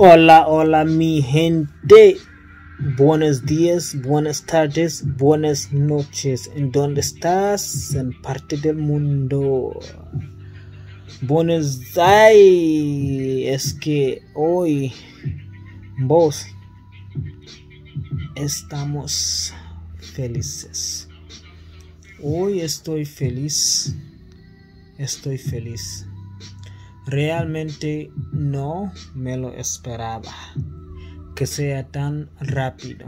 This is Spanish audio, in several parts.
Hola, hola mi gente. Buenos días, buenas tardes, buenas noches. ¿En dónde estás? En parte del mundo. Buenos Aires. Es que hoy vos estamos felices. Hoy estoy feliz. Realmente no me lo esperaba que sea tan rápido.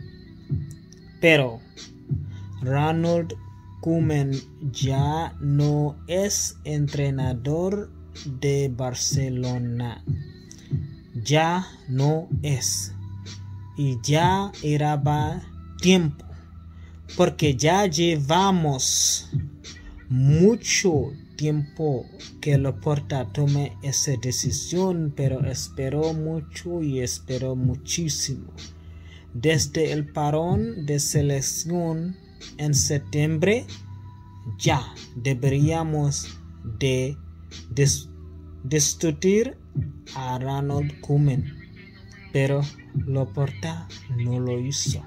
Pero Ronald Koeman ya no es entrenador de Barcelona. Ya no es. Y ya era tiempo. Porque ya llevamos mucho tiempo que Laporta tome esa decisión, pero esperó mucho y esperó muchísimo. Desde el parón de selección en septiembre, ya deberíamos de destituir a Ronald Koeman, pero Laporta no lo hizo.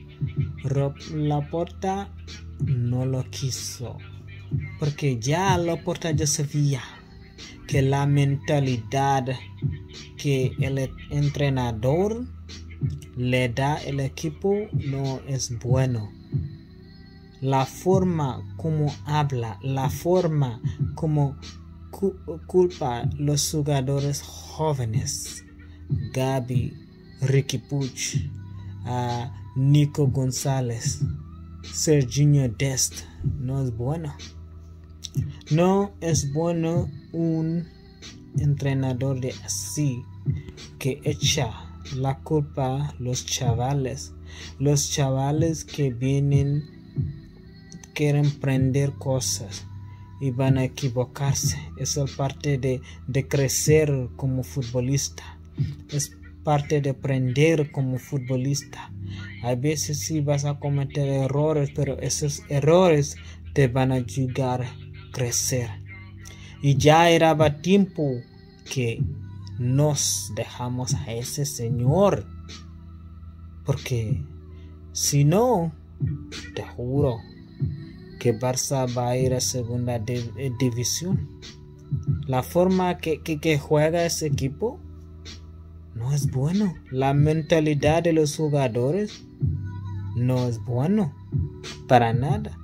Laporta no lo quiso. Porque ya Laporta ya sabía que la mentalidad que el entrenador le da al equipo no es bueno. La forma como habla, la forma como culpa a los jugadores jóvenes, Gabi, Riqui Puig, Nico González, Serginho Dest, no es bueno. No es bueno un entrenador de así que echa la culpa a los chavales que vienen, quieren aprender cosas y van a equivocarse. Es parte de crecer como futbolista, es parte de aprender como futbolista. A veces sí vas a cometer errores, pero esos errores te van a ayudar a crecer. Y ya era tiempo que nos dejamos a ese señor, porque si no, te juro que Barça va a ir a segunda división. La forma que juega ese equipo no es bueno. La mentalidad de los jugadores no es bueno para nada.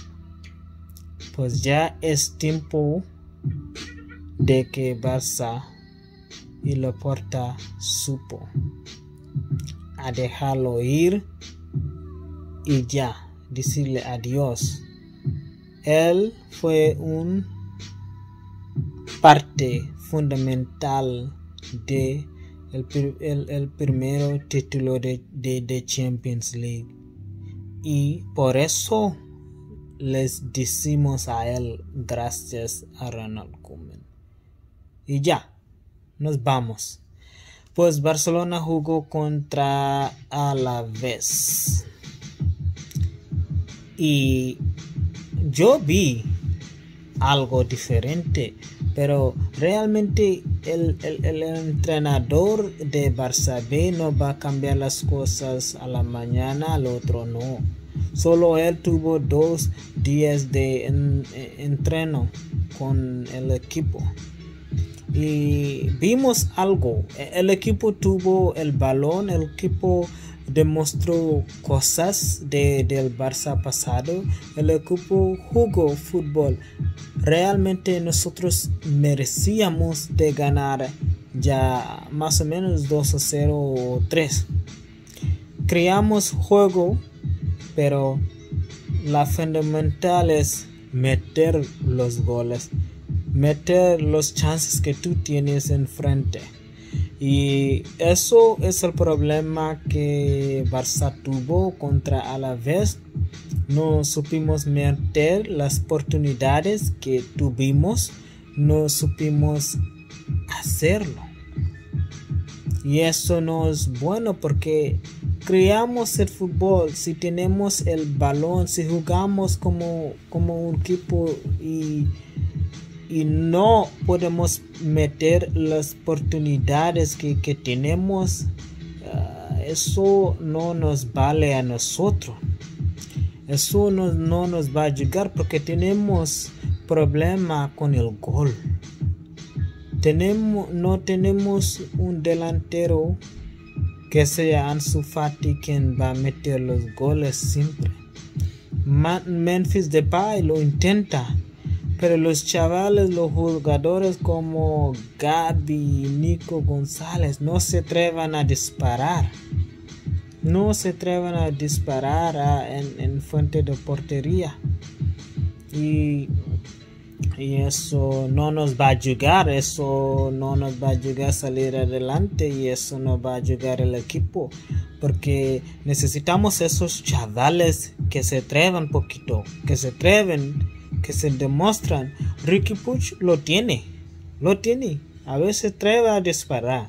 Pues ya es tiempo de que Barça y Laporta supo a dejarlo ir y ya decirle adiós. Él fue un parte fundamental de el primer título de Champions League, y por eso les decimos a él gracias a Ronald Koeman. Y ya, nos vamos. Pues Barcelona jugó contra Alavés y yo vi algo diferente, pero realmente el entrenador de Barça B no va a cambiar las cosas a la mañana, al otro no. Solo él tuvo 2 días de entreno con el equipo y vimos algo. El equipo tuvo el balón, el equipo demostró cosas del Barça pasado, el equipo jugó fútbol. Realmente nosotros merecíamos de ganar ya más o menos 2-0 o 3. Creamos juego, pero la fundamental es meter los goles, meter los chances que tú tienes enfrente. Y eso es el problema que Barça tuvo contra Alavés. No supimos meter las oportunidades que tuvimos, no supimos hacerlo. Y eso no es bueno, porque creamos el fútbol, si tenemos el balón, si jugamos como un equipo y y no podemos meter las oportunidades que tenemos. Eso no nos vale a nosotros. Eso no nos va a llegar porque tenemos problema con el gol. No tenemos un delantero que sea Ansu Fati quien va a meter los goles siempre. Memphis Depay lo intenta, pero los chavales, los jugadores como Gabi y Nico González no se atrevan a disparar. No se atrevan a disparar en fuente de portería. Y eso no nos va a ayudar, eso no nos va a ayudar a salir adelante y eso no va a ayudar al equipo, porque necesitamos esos chavales que se atrevan poquito, que se atreven, que se demuestran. Riqui Puig lo tiene, a veces se atreve a disparar.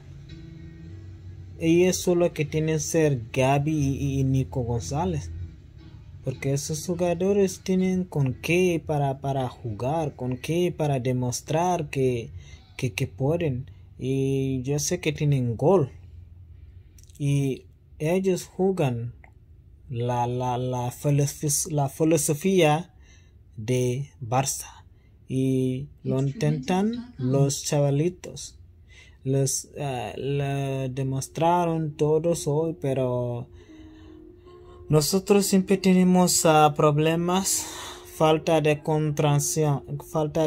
Y eso es lo que tienen que ser Gabi y Nico González. Porque esos jugadores tienen con qué para jugar, con qué para demostrar que pueden. Y yo sé que tienen gol. Y ellos juegan la filosofía de Barça. Y lo intentan los chavalitos. Lo demostraron todos hoy, pero nosotros siempre tenemos problemas, falta de concentración, falta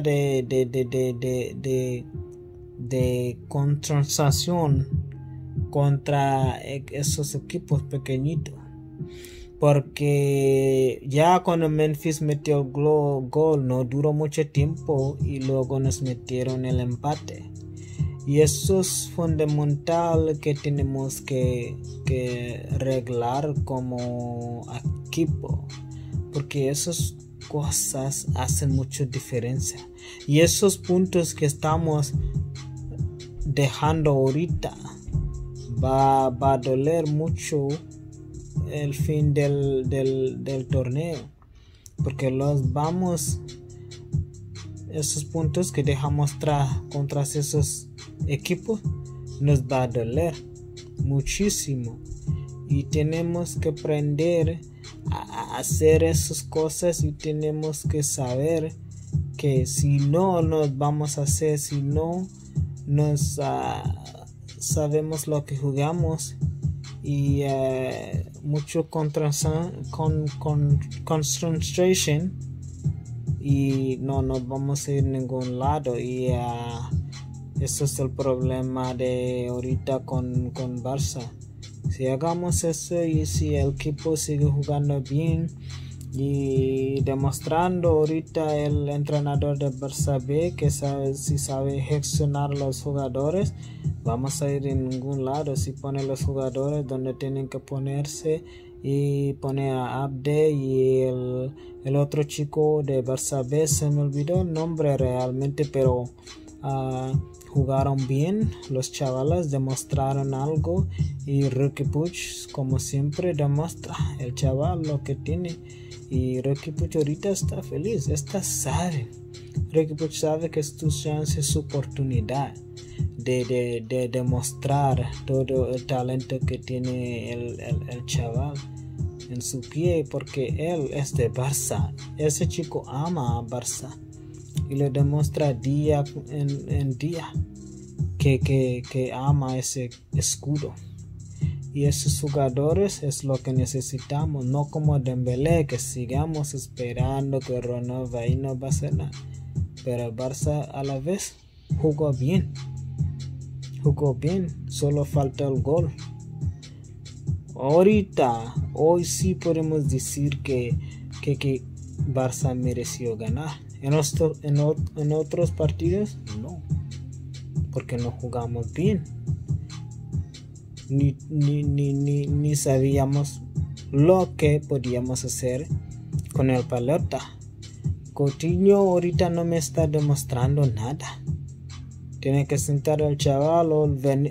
de concentración contra esos equipos pequeñitos. Porque ya cuando Memphis metió el gol no duró mucho tiempo y luego nos metieron el empate. Y eso es fundamental que tenemos que arreglar como equipo, porque esas cosas hacen mucha diferencia. Y esos puntos que estamos dejando ahorita va a doler mucho el fin del torneo, porque esos puntos que dejamos contra esos equipos nos va a doler muchísimo y tenemos que aprender a hacer esas cosas y tenemos que saber que si no nos vamos a hacer, si no nos sabemos lo que jugamos y mucho concentration y no nos vamos a ir a ningún lado y eso es el problema de ahorita con Barça. Si hagamos eso y si el equipo sigue jugando bien y demostrando ahorita el entrenador de Barça B que sabe gestionar los jugadores, vamos a ir en ningún lado. Si pone los jugadores donde tienen que ponerse y pone a Abde y el otro chico de Barça B, se me olvidó el nombre realmente, pero jugaron bien, los chavales demostraron algo y Riqui Puig como siempre demuestra el chaval lo que tiene y Riqui Puig ahorita está feliz, Riqui Puig sabe que es tu chance, su oportunidad de demostrar todo el talento que tiene el chaval en su pie, porque él es de Barça, ese chico ama a Barça y le demuestra día en día que ama ese escudo. Y esos jugadores es lo que necesitamos, no como Dembélé, que sigamos esperando que Ronaldo ahí no va a hacer nada. Pero Barça a la vez jugó bien, solo falta el gol. Hoy sí podemos decir que Barça mereció ganar. En otros partidos no, porque no jugamos bien, ni sabíamos lo que podíamos hacer con el pelota. Coutinho ahorita no me está demostrando nada. Tiene que sentar al chaval o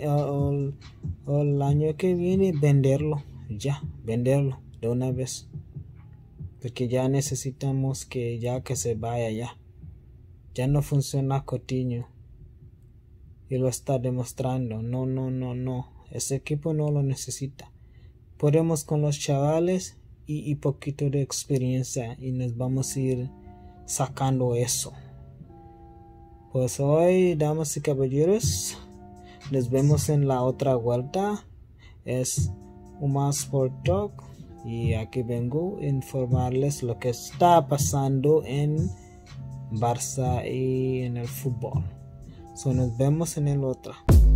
el año que viene venderlo de una vez, porque ya necesitamos que se vaya ya. Ya no funciona Coutinho. Y lo está demostrando. No. Ese equipo no lo necesita. Podemos con los chavales y poquito de experiencia. Y nos vamos a ir sacando eso. Pues hoy, damas y caballeros, nos vemos en la otra vuelta. Es Uma Sport Talk. Y aquí vengo a informarles lo que está pasando en Barça y en el fútbol. Nos vemos en el otro.